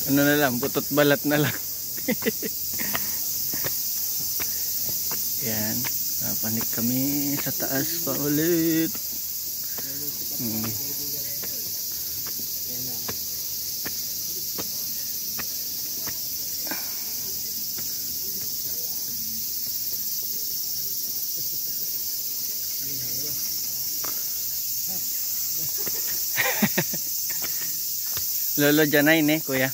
Ano na lang, butot balat na lang. Yan, panik kami sa taas pa ulit. Lolo Janay ne, kuya.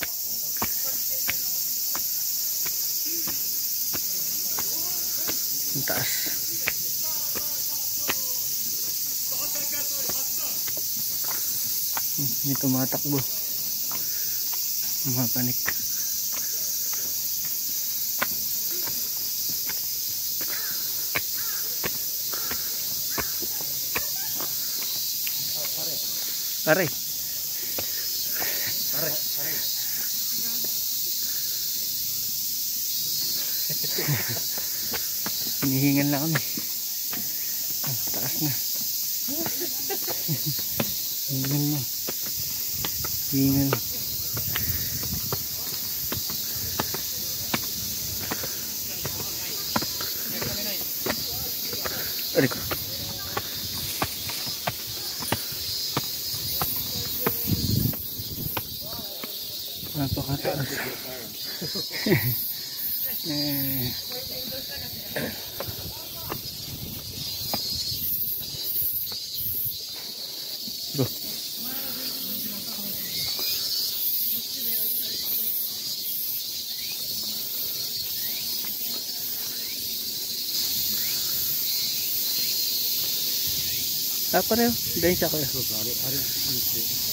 Ang taas. May tumatakbo. Mapanik. Pare. Hinihingan lang kami. Taas na. Hihingan na. Hihingan. Aray ko. Napakataas. Bro. Pareho. Dahil siya kuya.